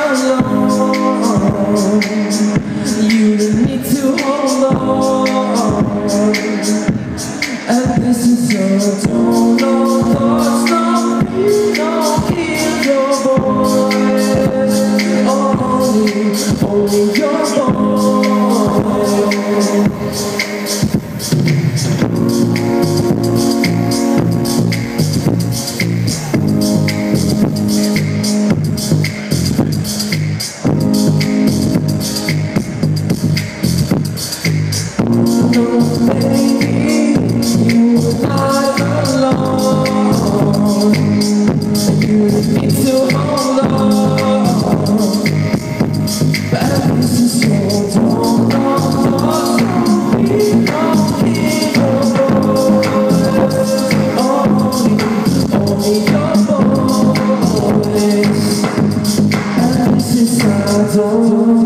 alone. You need to hold on. And this is your tone. No thoughts, no fear, no hear your voice. Only your voice. No, baby, you're not alone. You need to hold on. But this is your tone. No thoughts, no fear, no hear your voice. Only your voice. And this is our tone.